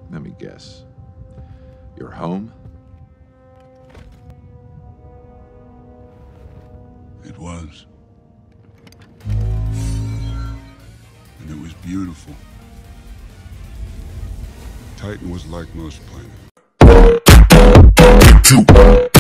Let me guess. Your home? It was. And it was beautiful. Titan was like most planets.